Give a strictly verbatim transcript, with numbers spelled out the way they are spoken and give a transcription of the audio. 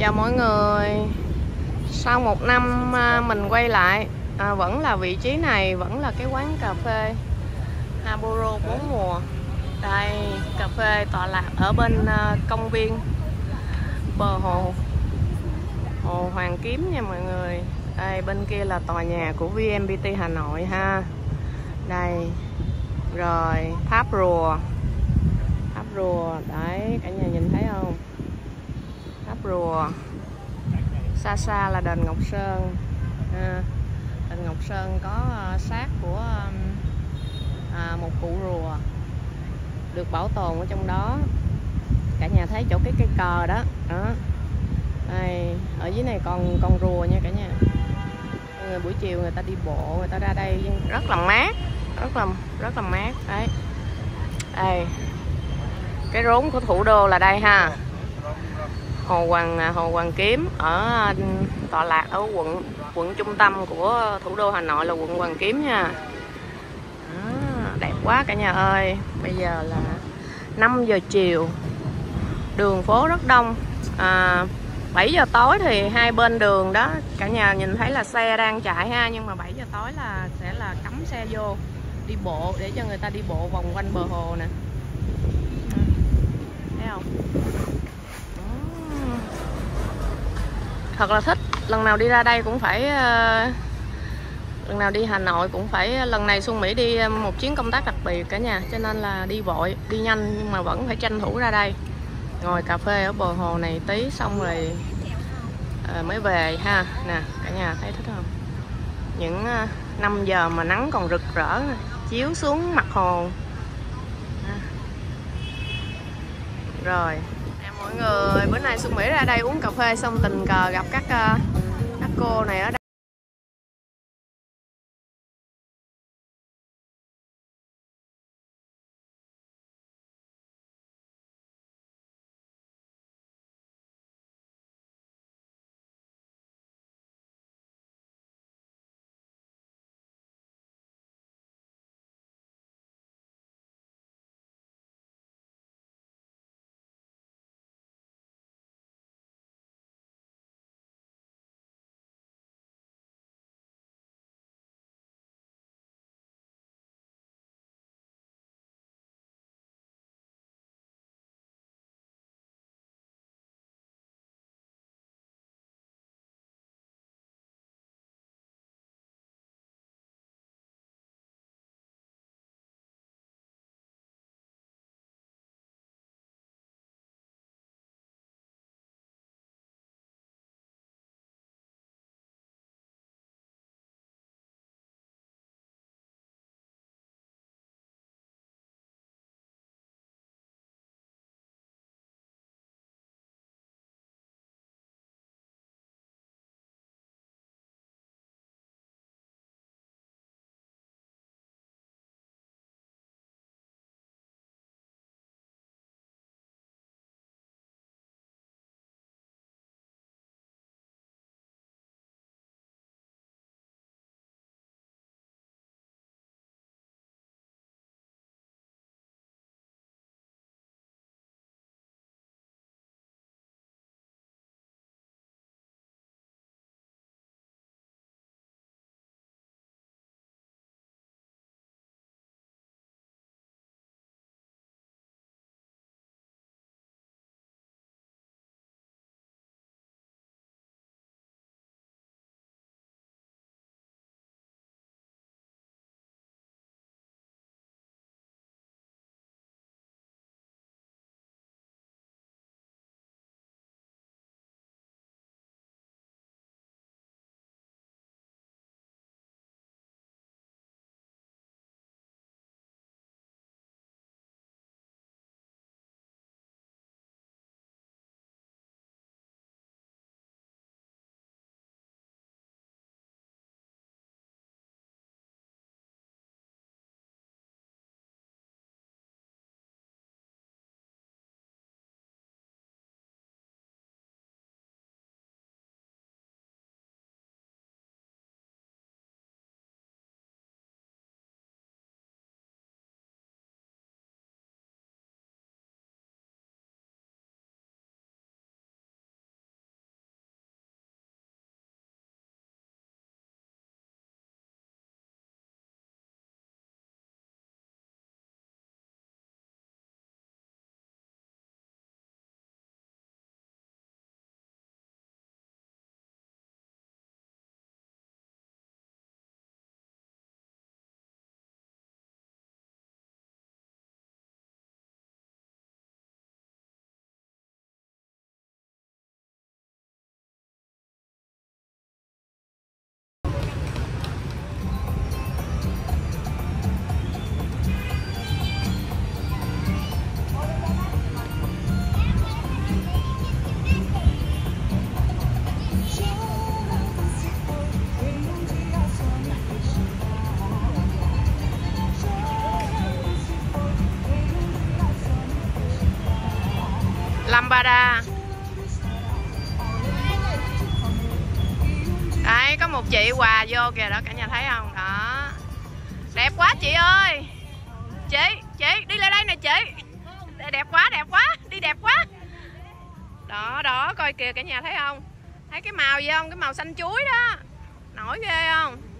Chào mọi người. Sau một năm à, mình quay lại, à, vẫn là vị trí này, vẫn là cái quán cà phê Haburo bốn mùa. Đây, cà phê tọa lạc ở bên à, công viên bờ hồ Hồ Hoàn Kiếm nha mọi người. Đây, bên kia là tòa nhà của vê en pê tê Hà Nội ha. Đây, rồi tháp rùa, tháp rùa đấy, cả nhà nhìn thấy không? Tháp rùa. Xa xa là đền Ngọc Sơn. À, đền Ngọc Sơn có uh, xác của um, à, một cụ rùa được bảo tồn ở trong đó. Cả nhà thấy chỗ cái cây cờ đó, đó. Đây, ở dưới này còn con rùa nha cả nhà. Người buổi chiều người ta đi bộ, người ta ra đây rất là mát, rất là rất là mát đấy. Đây, cái rốn của thủ đô là đây ha. Hồ Hoàn Hồ Hoàn Kiếm ở tọa lạc ở quận quận trung tâm của thủ đô Hà Nội là quận Hoàn Kiếm nha. Đó, đẹp quá cả nhà ơi. Bây giờ là năm giờ chiều, đường phố rất đông. à, bảy giờ tối thì hai bên đường đó cả nhà nhìn thấy là xe đang chạy ha, nhưng mà bảy giờ tối là sẽ là cấm xe vô, đi bộ để cho người ta đi bộ vòng quanh bờ hồ nè. Thấy không? Thật là thích, lần nào đi ra đây cũng phải uh, lần nào đi Hà Nội cũng phải, lần này Xuân Mỹ đi một chuyến công tác đặc biệt cả nhà, cho nên là đi vội đi nhanh nhưng mà vẫn phải tranh thủ ra đây ngồi cà phê ở bờ hồ này tí xong rồi uh, mới về ha. Nè cả nhà thấy thích không? Những uh, năm giờ mà nắng còn rực rỡ chiếu xuống mặt hồ. Rồi mọi người, bữa nay Xuân Mỹ ra đây uống cà phê xong tình cờ gặp các uh, các cô này ở đây. Lambada. Đấy, có một chị quà vô kìa đó, cả nhà thấy không? Đó. Đẹp quá chị ơi. Chị, chị đi lại đây nè chị. Đẹp quá, đẹp quá, đi đẹp quá. Đó, đó, coi kìa cả nhà thấy không? Thấy cái màu gì không? Cái màu xanh chuối đó. Nổi ghê không?